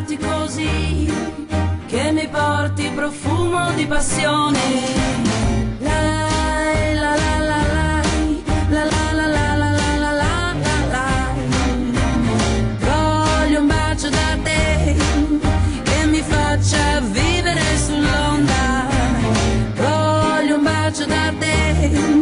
amanti così, che mi porti profumo di passione. Lai, la la la lai, la la la la la la la la la lai. Voglio un bacio da te che mi faccia vivere sull'onda. Voglio un bacio da te